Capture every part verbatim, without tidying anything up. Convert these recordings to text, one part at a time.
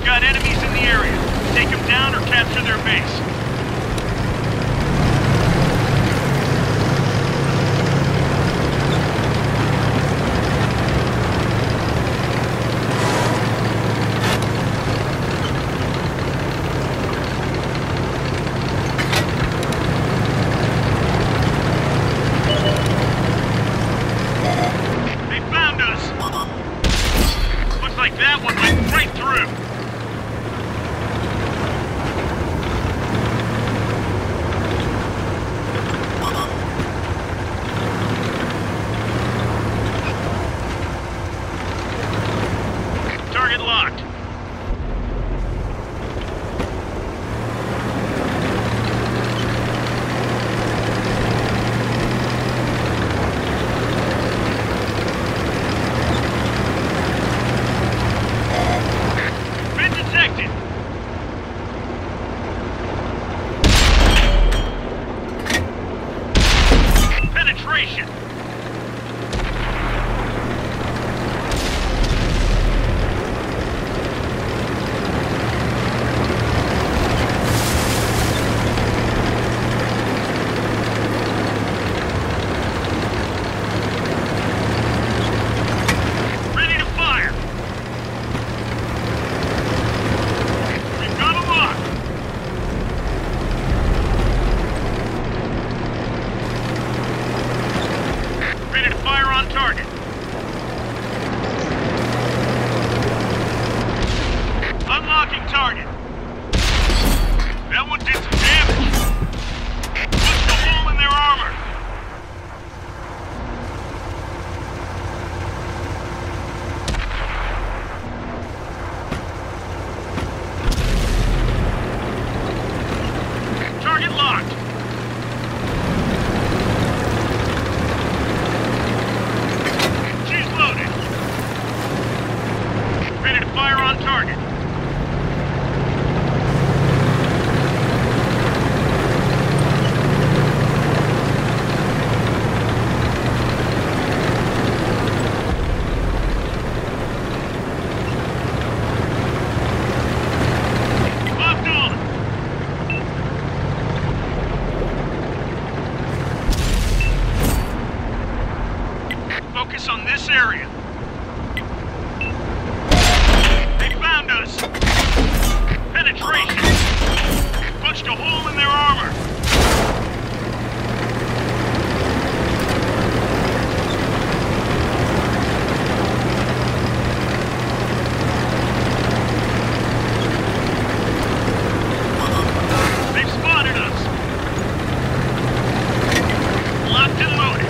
got enemies in the area. Take them down or capture their base. They found us. Looks like that one went right through. Target locked. Been detected. Penetration. Ready to fire. We've got a lock. Ready to fire on target. Unlocking target. That one did some damage. Punched a hole in their armor. Target locked. She's loaded. Ready to fire on target. Locked on. Focus on this area. They found us. Penetration. Punched a hole in their armor. They've spotted us. Locked and loaded.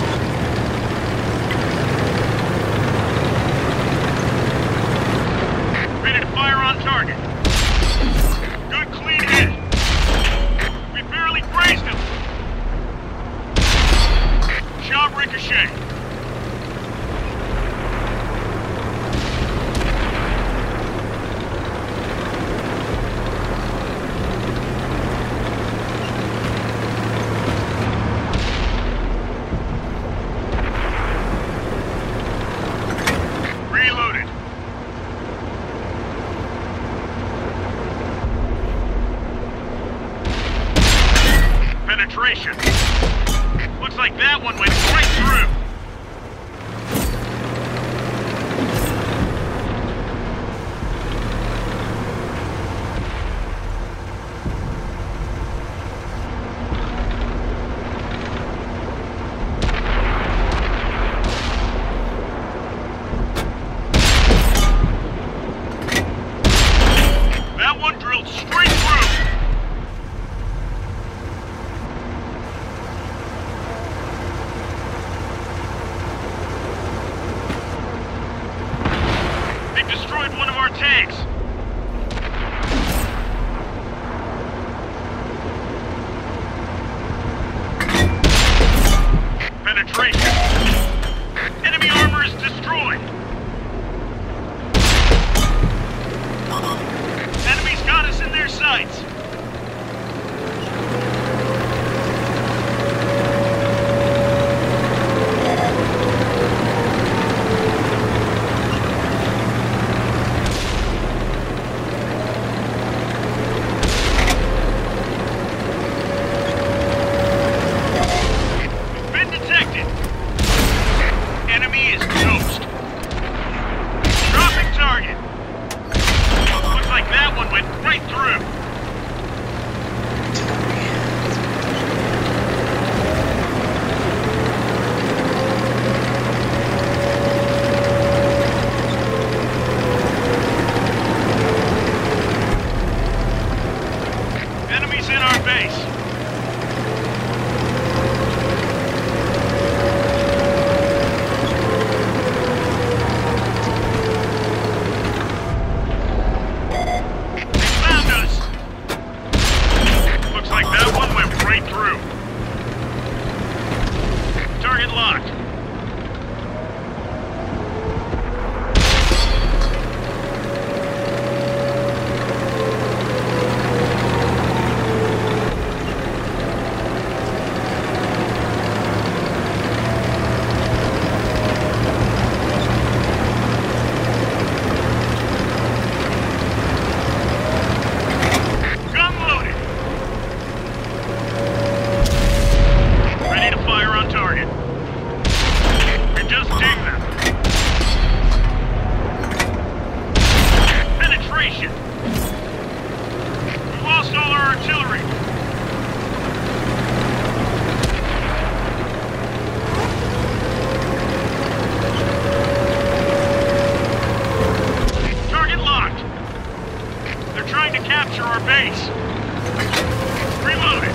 Ready to fire on target. Good clean hit. We barely grazed him. Job ricochet. Reloaded. Penetration. Looks like that one went right through. That one drilled straight through. They've destroyed one of our tanks. Penetration. Enemy armor is destroyed. Enemies got us in their sights. right through. Enemies in our base. Target locked. Gun loaded. Ready to fire on target. Just dig them. Penetration. We've lost all our artillery. Target locked. They're trying to capture our base. Reloaded.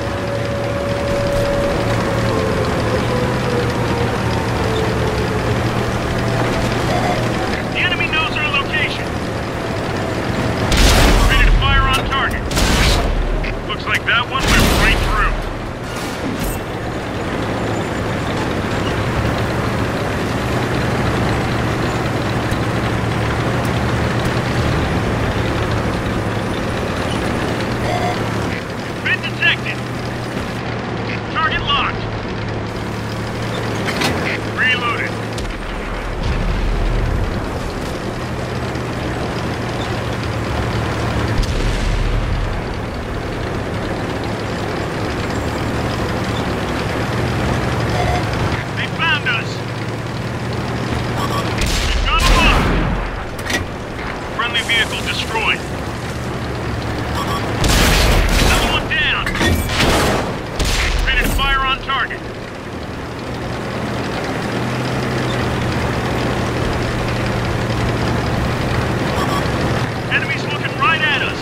Like that one went right through. Been detected. Target locked. Reloaded. Vehicle destroyed. Another one down. Ready to fire on target. Enemies looking right at us.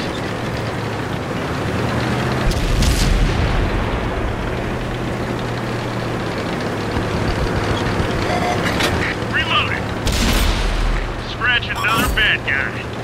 Reloading. Scratch another bad guy.